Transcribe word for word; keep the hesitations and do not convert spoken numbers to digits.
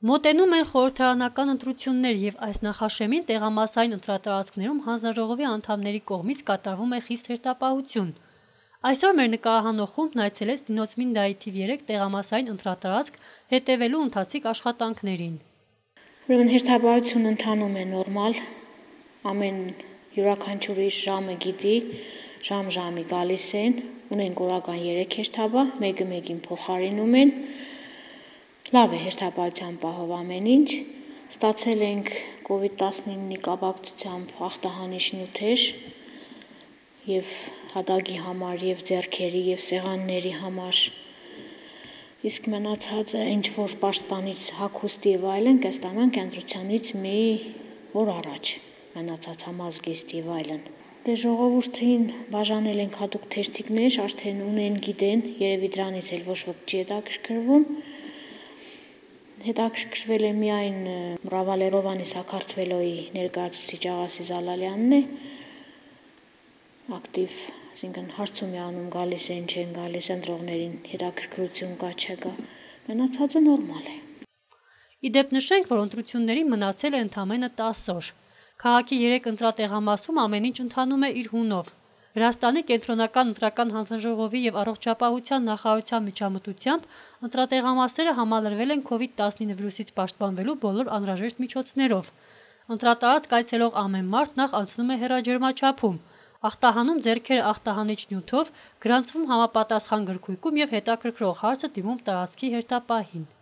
Մոտենում են խորհրդարանական ընտրություններ եւ այս նախաշեմին տեղամասային ընտրատարածքներում հանձնաժողովի անդամների կողմից կատարվում է խիստ հերթապահություն։ Այսօր մեր նկարահանող խումբն այցելեց Դինոցմինդայի թիվ երեք տեղամասային ընտրատարածք հետևելու ընթացիկ աշխատանքներին։ Ուրեմն հերթապահությունը ընթանում է նորմալ, ամեն յուրաքանչյուր իր ժամը գիտի, ժամ-ժամի գալիս են, ունենք օրական երեք հերթապահ, մեկը մեկին փոխարինում են։ Լավ է հերթապահության պահով ամեն ինչ, ստացել ենք կովիդ տասնինի կապակցությամբ ախտահանիչ նյութեր եւ հատակի համար, եւ ձեռքերի, եւ սեղանների համար, իսկ մնացածը ինչ որ պաշտպանիչ հագուստ եւ այլն կստանանք ընտրությունից մի օր առաջ, մնացած համազգեստ եւ այլն։ Դե ժողովրդին բաժանել ենք հատուկ թերթիկներ, արդեն ունեն, գիտեն, երևի դրանից էլ ոչ ոք չի հետաքրքրվում։ Հետաքրքրվել է միայն Ռավալերովանի Սաքարթվելոյի ներկայացուցիչ Աղասի Զալալյանն է, ակտիվ, այսինքն հարցում է անում, գալիս են, չեն գալիս, ընտրողներին հետաքրքրություն կա, չկա, մնացածը նորմալ է։ Իդեպ նշենք, որ ընտրություններին մնացել է ընդամենը տասը օր։ Քաղաքի երեք ընտրատեղամասում ամեն ինչ ընթանում է իր հունով։ Վրաստանի կենտրոնական ընտրական հանձնաժողովի եւ առողջապահության նախարարության միջամտությամբ ընտրատեղամասերը համալրվել են կովիդ տասնինը վիրուսից պաշտպանվելու բոլոր անհրաժեշտ միջոցներով։ Ընտրատարածք այցելող ամեն մարդ նախ անցնում է հեռաջերմաչափում, ախտահանում ձեռքերը ախտահանիչ նյութով, գրանցվում համապատասխան գրքույկում եւ հետաքրքրող հարցը դիմում տարածքի հերթապահին։